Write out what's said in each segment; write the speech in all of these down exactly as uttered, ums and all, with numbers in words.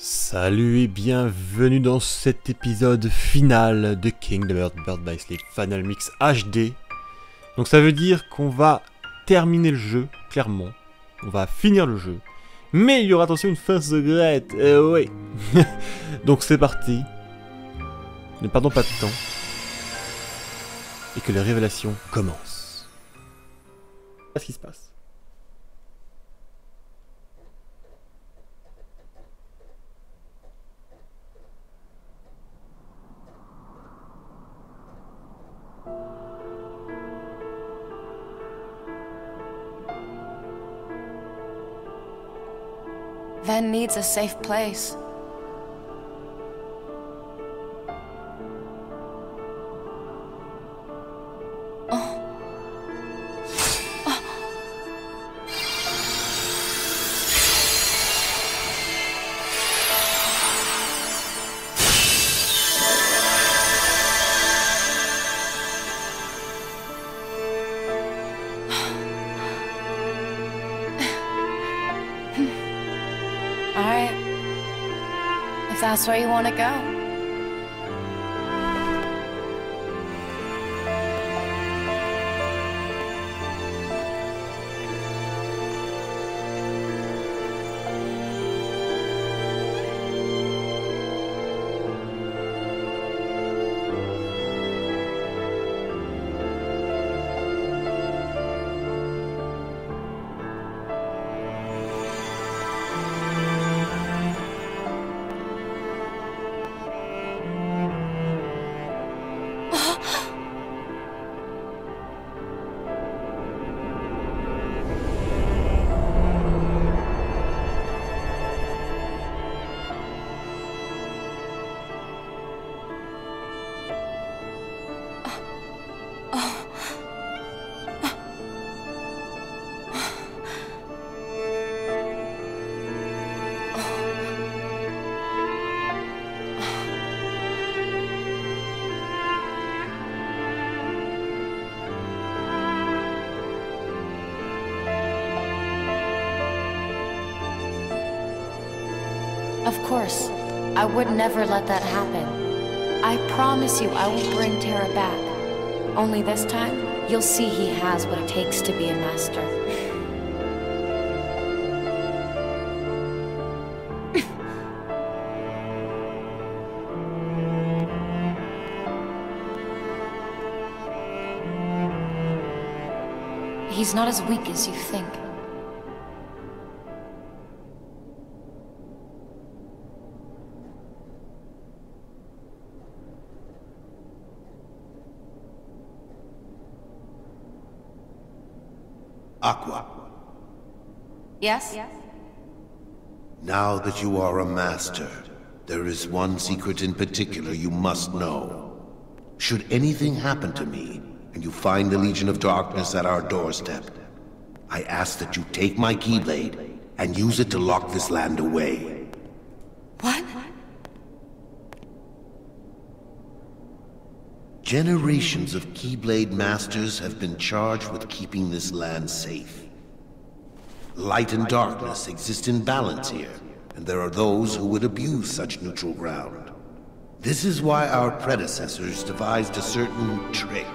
Salut et bienvenue dans cet épisode final de Kingdom Hearts Birth by Sleep Final Mix H D. Donc ça veut dire qu'on va terminer le jeu, clairement. On va finir le jeu. Mais il y aura attention une fin secrète, eh ouais. Donc c'est parti. Ne perdons pas de temps. Et que les révélations commencent. Qu'est-ce qui se passe ? Ven needs a safe place. Oh. Oh. Alright. If that's where you want to go. Of course, I would never let that happen. I promise you I will bring Terra back. Only this time, you'll see he has what it takes to be a master. He's not as weak as you think. Aqua, Yes? now that you are a master, there is one secret in particular you must know. Should anything happen to me, and you find the Legion of Darkness at our doorstep, I ask that you take my Keyblade and use it to lock this land away. What? Generations of Keyblade Masters have been charged with keeping this land safe. Light and darkness exist in balance here, and there are those who would abuse such neutral ground. This is why our predecessors devised a certain trick.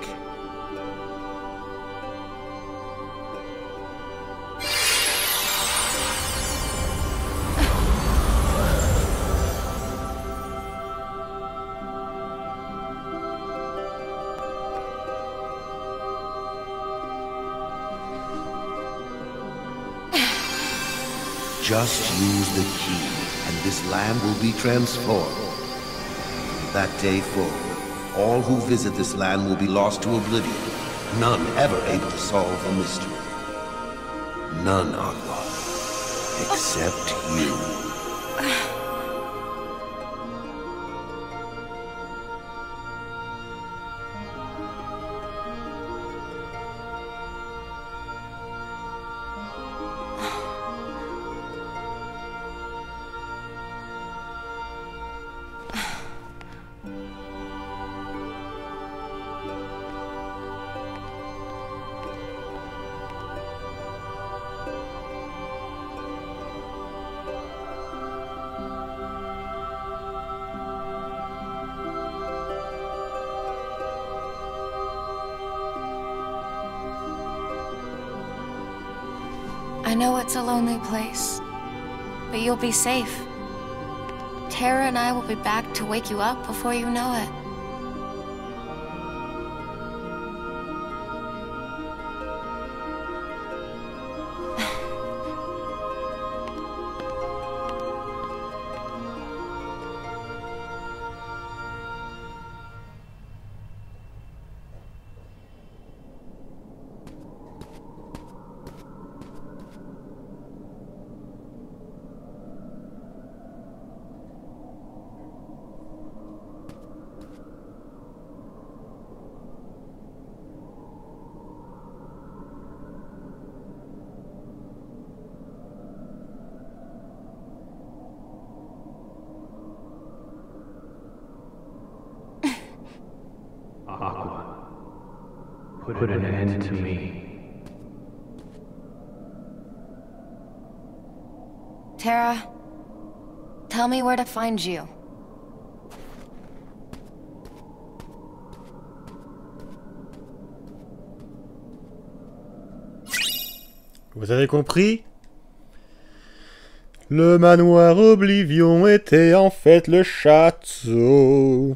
Just use the key, and this land will be transformed. From that day forward, all who visit this land will be lost to oblivion, none ever able to solve the mystery. None, Aqua, except you. I know it's a lonely place, but you'll be safe. Tara and I will be back to wake you up before you know it. Aqua, put an end to me. Tara, tell me where to find you. Vous avez compris? Le manoir Oblivion était en fait le château.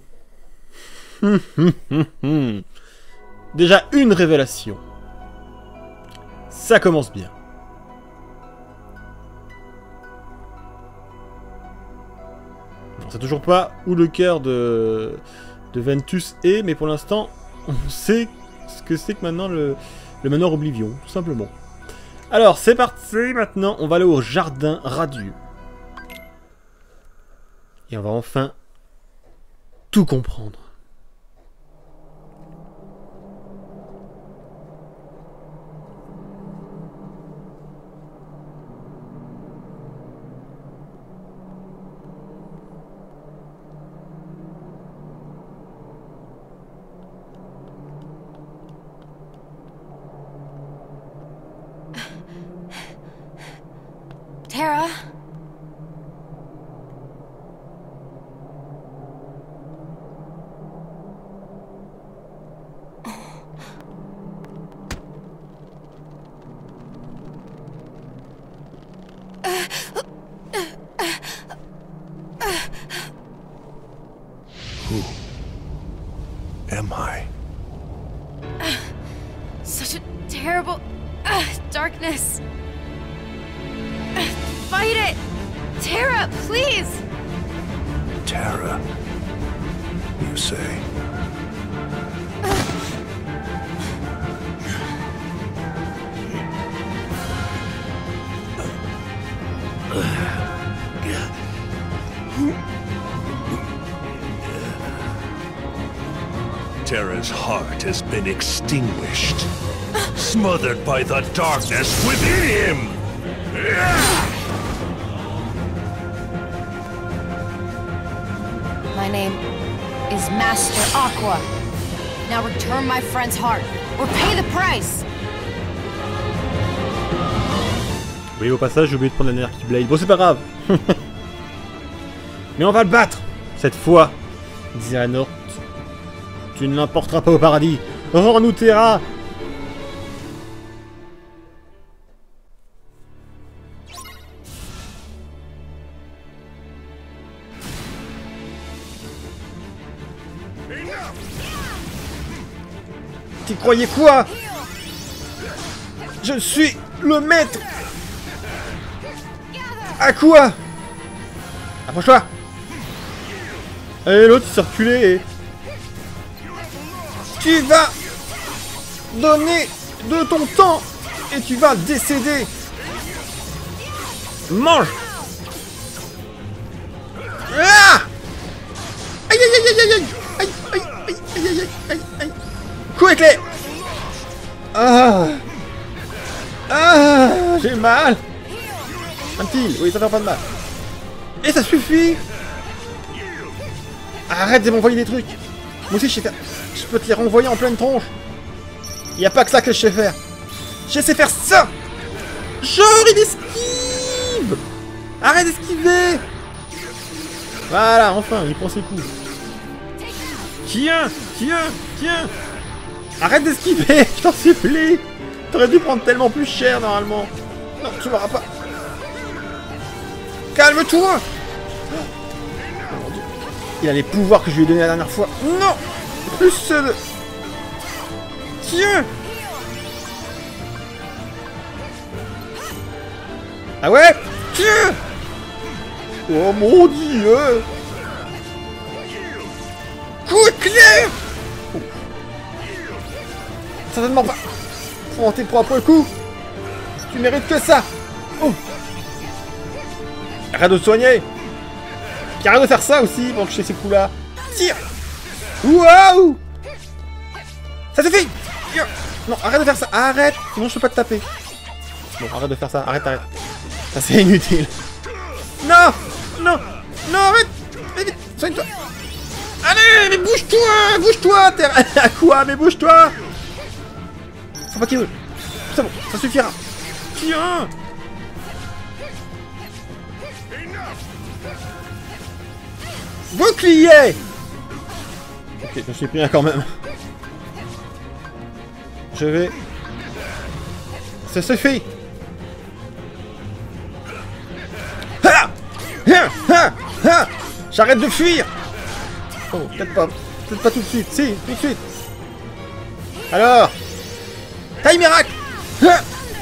Déjà une révélation. Ça commence bien. On sait toujours pas où le cœur de, de Ventus est, mais pour l'instant, on sait ce que c'est que maintenant le, le manoir Oblivion, tout simplement. Alors, c'est parti, maintenant, on va aller au jardin radieux. Et on va enfin tout comprendre. Tara? Who am I? Such a terrible uh, darkness. Fight it! Tara, please! Tara, you say? Tara's heart has been extinguished, smothered by the darkness within him! My name is Master Aqua. Now return my friend's heart, or pay the price! Oui, au passage, j'ai oublié de prendre la Nerky Blade. Bon, c'est pas grave. Mais on va le battre cette fois, disait Raynor. Tu ne l'emporteras pas au paradis. Rends-nous Tara. Tu croyais quoi? Je suis le maître. À quoi? Approche-toi. Et l'autre il s'est reculé et... Tu vas donner de ton temps et tu vas décéder. Mange. Ah! Aïe aïe aïe aïe aïe aïe aïe aïe aïe aïe aïe aïe. Coup éclair. Ah. Ah, j'ai mal. Un petit, oui ça fait pas de mal. Et ça suffit. Arrête de m'envoyer des trucs. Moi aussi je sais faire... Je peux te les renvoyer en pleine tronche. Y a pas que ça que je sais faire. Je sais faire ça. Genre il esquive. Arrête d'esquiver. Voilà, enfin, il prend ses coups. Tiens, tiens, tiens. Arrête d'esquiver, je t'en supplie. T'aurais dû prendre tellement plus cher normalement. Non, tu l'auras pas. Calme-toi. Il a les pouvoirs que je lui ai donnés la dernière fois. Non. Plus seul. Tiens. Ah ouais. Tiens. Oh mon dieu. Coup éclair. Oh. Certainement pas. Prends tes propres coups. Tu mérites que ça. Oh. Arrête de te soigner. Puis arrête de faire ça aussi pendant que je fais ces coups là. Tire. Waouh. Ça suffit. Tire. Non, arrête de faire ça. Arrête. Sinon je peux pas te taper. Bon, arrête de faire ça. Arrête, arrête. Ça c'est inutile. Non. Non. Non, arrête. Vite, soigne-toi. Allez, mais bouge-toi. Bouge-toi. T'es à quoi? Mais bouge-toi. Faut pas qu'il roule. C'est bon, ça suffira. Tiens. Bouclier. Ok, je me suis pris un quand même. Je vais... Ça suffit. Ha ha ha ha. J'arrête de fuir. Oh, peut-être pas. Peut-être pas tout de suite. Si, tout de suite. Alors. Taille miracle. Ha.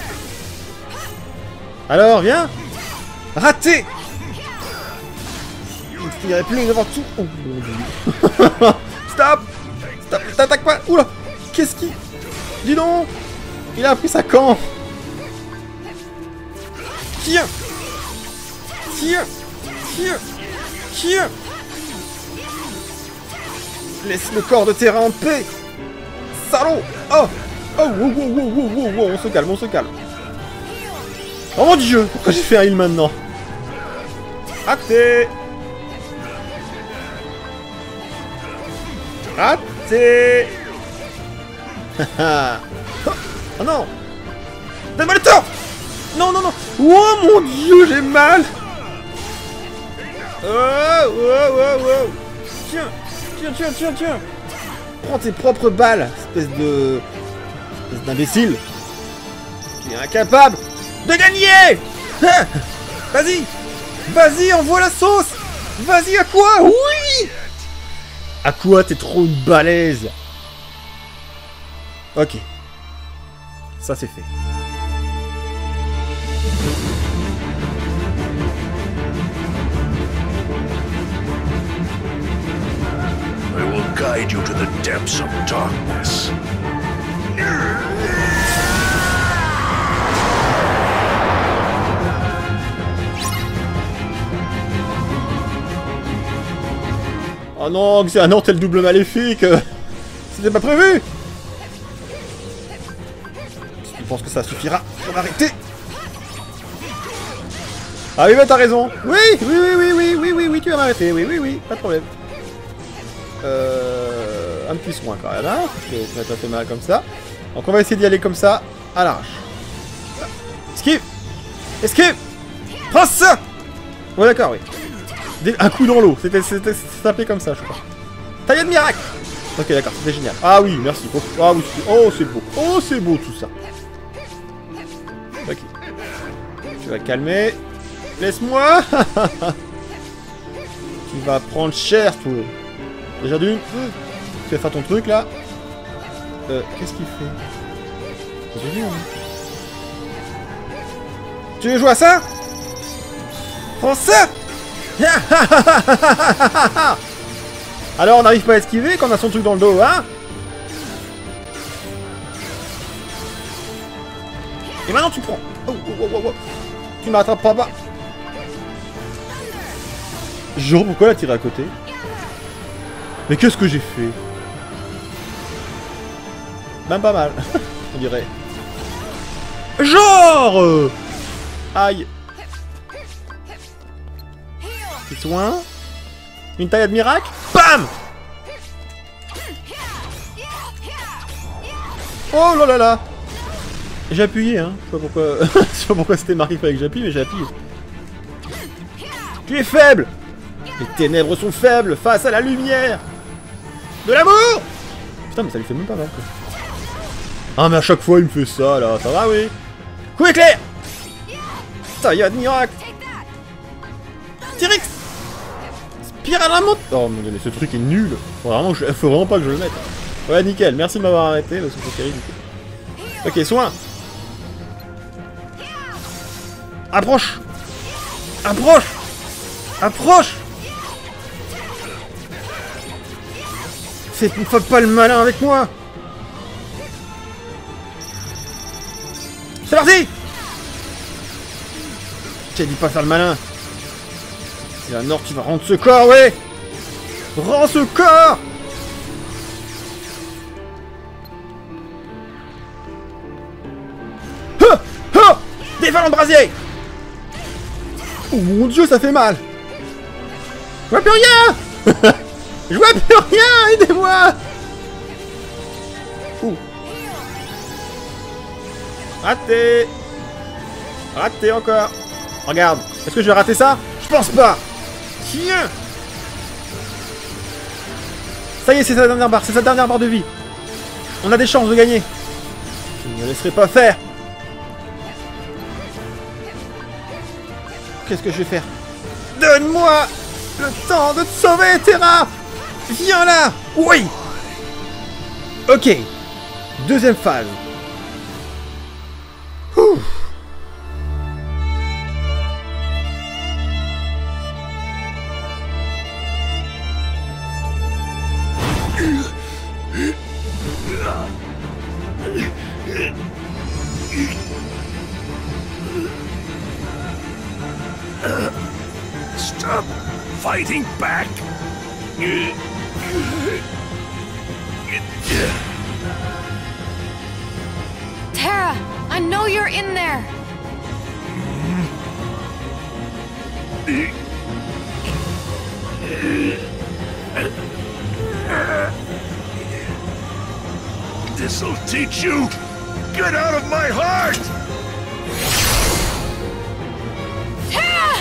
Alors, viens. Raté. Il n'y aurait plus devant tout. Oh, stop. Stop. T'attaques pas. Oula. Qu'est-ce qui... Dis donc. Il a appris ça quand? Tiens. Tiens. Tiens. Tiens. Laisse le corps de terrain en paix. Salaud. Oh. Oh, wow, wow, wow, wow, wow, wow. On se calme, on se calme. Oh mon dieu. Pourquoi j'ai fait un heal maintenant? Raté. Raté. Oh non. Donne-moi le temps. Non, non, non. Oh mon dieu, j'ai mal. Oh, oh, oh, oh. Tiens, tiens, tiens, tiens, tiens. Prends tes propres balles, espèce de... espèce d'imbécile. Tu es incapable de gagner. Vas-y. Vas-y, envoie la sauce. Vas-y, à quoi? Oui. À quoi? T'es trop une balèze. Ok. Ça, c'est fait. I will guide you to the depths of darkness. Oh non, c'est un non, t'es le double maléfique. C'était pas prévu. Je pense que ça suffira pour m'arrêter. Ah oui, bah t'as raison. Oui, oui, oui, oui, oui, oui, oui, oui, tu vas m'arrêter. Oui, oui, oui, pas de problème. Euh, un petit soin quand même, hein, parce que tu m'as pas fait mal comme ça. Donc on va essayer d'y aller comme ça, à l'arrache. Esquive. Esquive. Prends ça. Ouais, d'accord, oui. Un coup dans l'eau, c'était tapé comme ça, je crois. Taillade miracle. Ok, d'accord, c'était génial. Ah oui, merci. Oh, ah oui, oh, c'est beau. Oh, c'est beau tout ça. Ok. Tu vas te calmer. Laisse-moi. Tu vas prendre cher, toi. Déjà d'une. Tu vas faire ton truc, là. Euh, qu'est-ce qu'il fait? C'est génial, hein. Tu veux jouer à ça? Prends ça. Alors on n'arrive pas à esquiver quand on a son truc dans le dos, hein? Et maintenant tu prends. Oh, oh, oh, oh, oh. Tu m'attrapes pas bas. Genre pourquoi la tirer à côté? Mais qu'est-ce que j'ai fait? Même pas mal, on dirait. Genre euh... Aïe. Petit soin. Une taillade miracle. Bam. Oh là là là. J'ai appuyé, hein. Je sais pas pourquoi, je sais pas pourquoi c'était marqué qu'il fallait que j'appuie, mais j'ai appuyé. Tu es faible. Les ténèbres sont faibles face à la lumière. De l'amour. Putain, mais ça lui fait même pas mal, quoi. Ah, mais à chaque fois, il me fait ça, là. Ça va, oui. Coup éclair. Taillade miracle. T-Rex. Spirale à monte. Oh mon dieu, mais ce truc est nul. Faut vraiment, que je... Faut vraiment pas que je le mette. Ouais, nickel. Merci de m'avoir arrêté parce que c'est terrible. Ok, soin. Approche. Approche. Approche. Fais pas le malin avec moi. C'est parti. J'ai dit pas faire le malin. Et alors tu vas rendre ce corps, ouais. Rends ce corps. Ha ha. Défends l'embrasier. Oh mon dieu, ça fait mal. Je vois plus rien. Je vois plus rien. Aidez-moi. Ouh. Raté. Raté encore. Regarde. Est-ce que je vais rater ça? Je pense pas. Tiens. Ça y est, c'est sa dernière barre. C'est sa dernière barre de vie. On a des chances de gagner. Je ne me laisserai pas faire. Qu'est-ce que je vais faire? Donne-moi le temps de te sauver, Terra. Viens là. Oui. Ok. Deuxième phase. Ouh. Stop fighting back. Terra, I know you're in there. This'll teach you. Get out of my heart. Terra!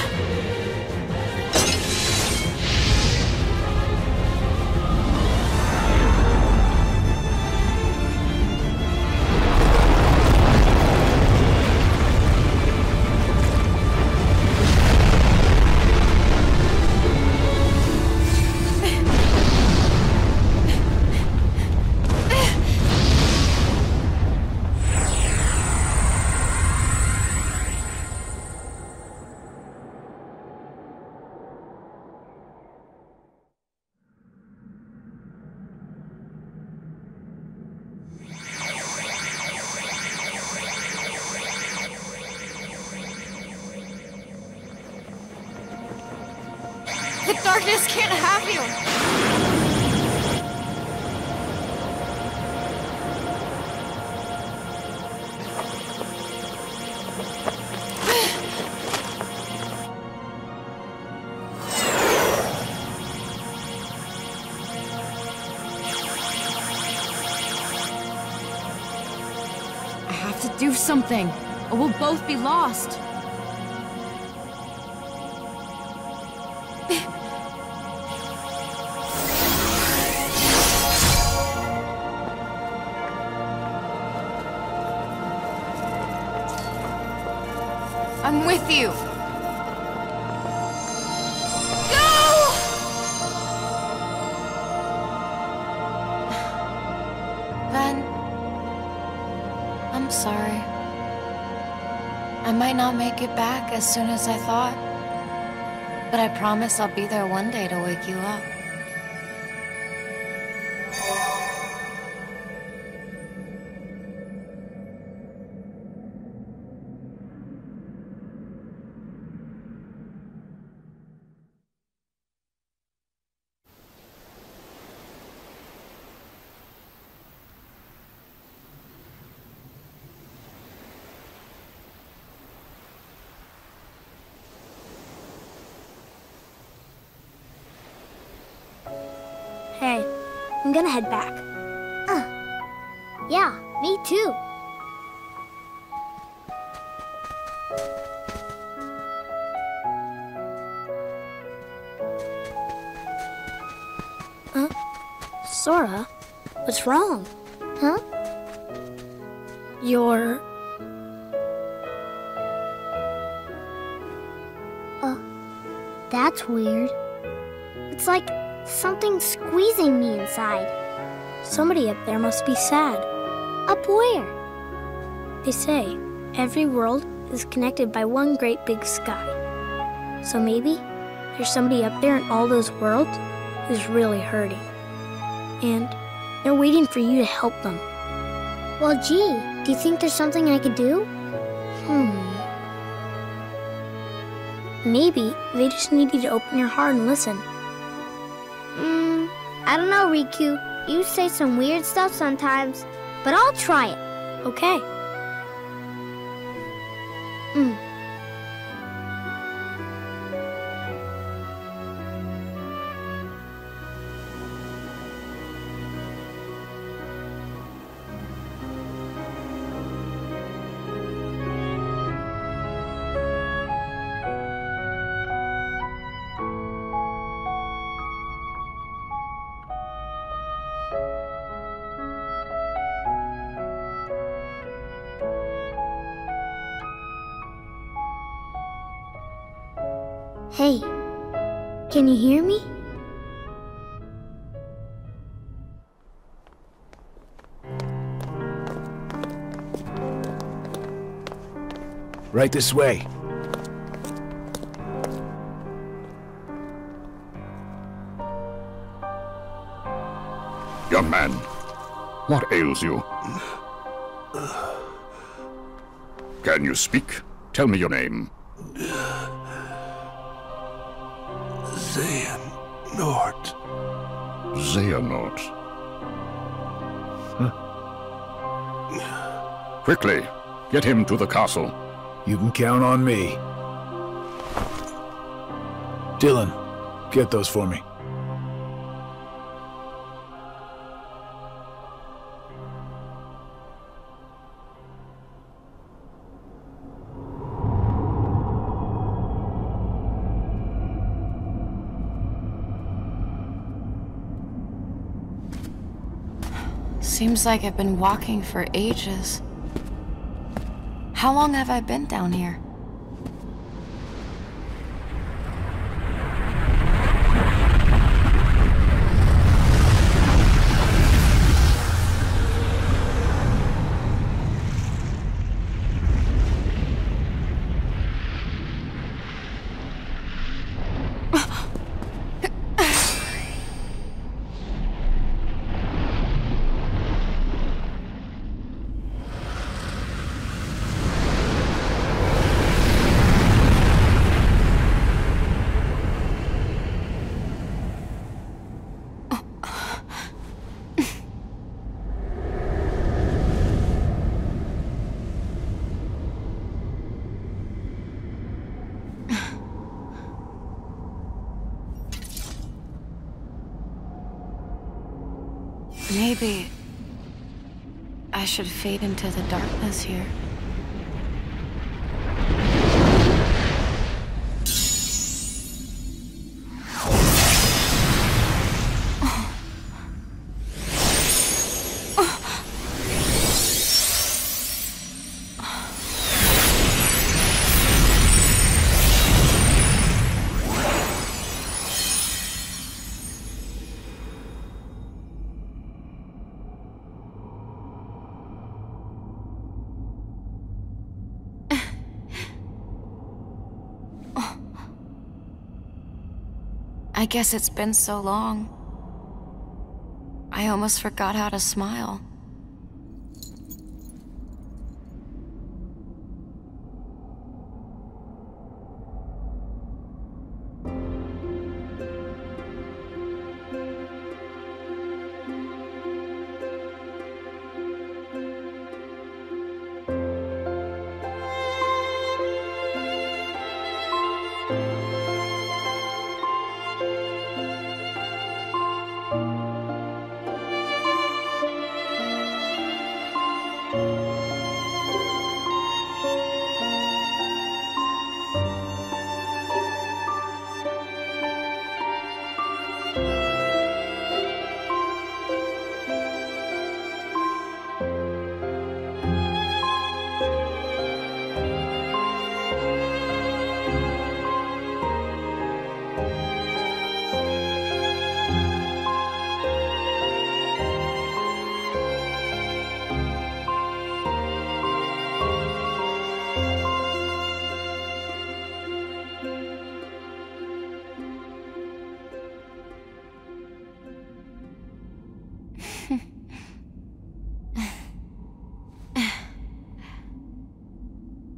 The darkness can't have you! I have to do something, or we'll both be lost. I'm with you. Go! Then, I'm sorry. I might not make it back as soon as I thought, but I promise I'll be there one day to wake you up. Hey, I'm gonna head back. Uh, yeah, me too. Huh? Sora? What's wrong? Huh? You're... That's weird. It's like something's squeezing me inside. Somebody up there must be sad. Up where? They say every world is connected by one great big sky. So maybe there's somebody up there in all those worlds who's really hurting. And they're waiting for you to help them. Well, gee, do you think there's something I could do? Hmm. Maybe they just need you to open your heart and listen. Hmm, I don't know, Riku. You say some weird stuff sometimes, but I'll try it. Okay. Hmm. Hey, can you hear me? Right this way. Young man, what ails you? Can you speak? Tell me your name. Xehanort. Xehanort. Huh? Quickly, get him to the castle. You can count on me. Dylan, get those for me. Seems like I've been walking for ages. How long have I been down here? Maybe I should fade into the darkness here. I guess it's been so long. I almost forgot how to smile.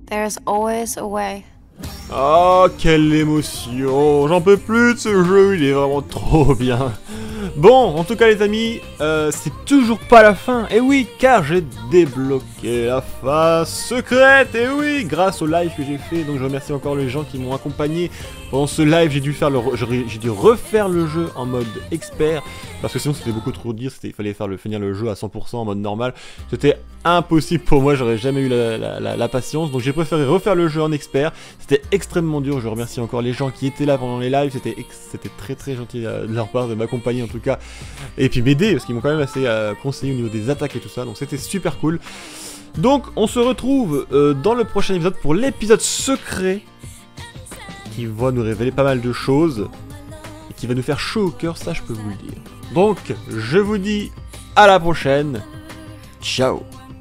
There's always a way. Oh, quelle émotion! J'en peux plus de ce jeu, il est vraiment trop bien. Bon, en tout cas les amis, euh, c'est toujours pas la fin. Et oui, car j'ai débloqué la phase secrète. Et oui, grâce au live que j'ai fait. Donc je remercie encore les gens qui m'ont accompagné pendant ce live. J'ai dû faire le, j'ai dû refaire le jeu en mode expert parce que sinon c'était beaucoup trop dur. Il fallait faire le finir le jeu à cent pour cent en mode normal. C'était impossible pour moi. J'aurais jamais eu la, la, la, la patience. Donc j'ai préféré refaire le jeu en expert. C'était extrêmement dur. Je remercie encore les gens qui étaient là pendant les lives. C'était c'était très très gentil de leur part de m'accompagner en tout cas. Et puis m'aider parce qu'ils m'ont quand même assez euh, conseillé au niveau des attaques et tout ça. Donc c'était super cool. Donc on se retrouve euh, dans le prochain épisode pour l'épisode secret qui va nous révéler pas mal de choses et qui va nous faire chaud au cœur, ça je peux vous le dire. Donc je vous dis à la prochaine. Ciao.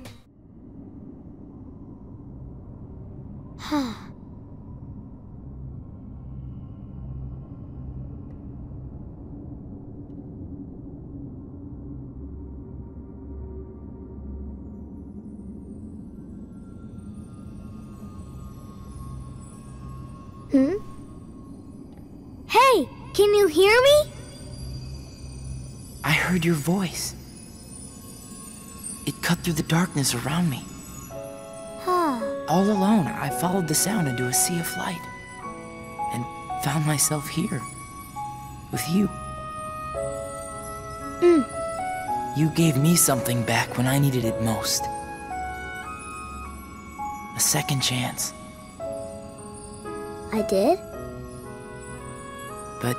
Hmm? Hey, can you hear me? I heard your voice. It cut through the darkness around me. Huh. All alone, I followed the sound into a sea of light. And found myself here. With you. Mm. You gave me something back when I needed it most. A second chance. I did? But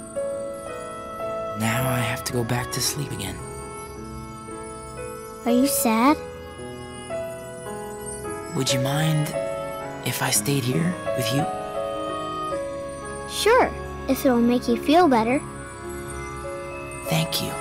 now I have to go back to sleep again. Are you sad? Would you mind if I stayed here with you? Sure, if it'll make you feel better. Thank you.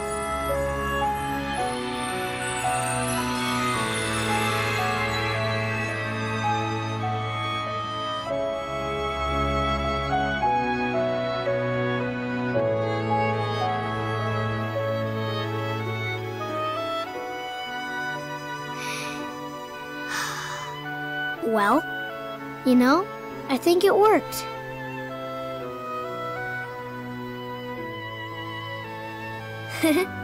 Well, you know, I think it worked. Heh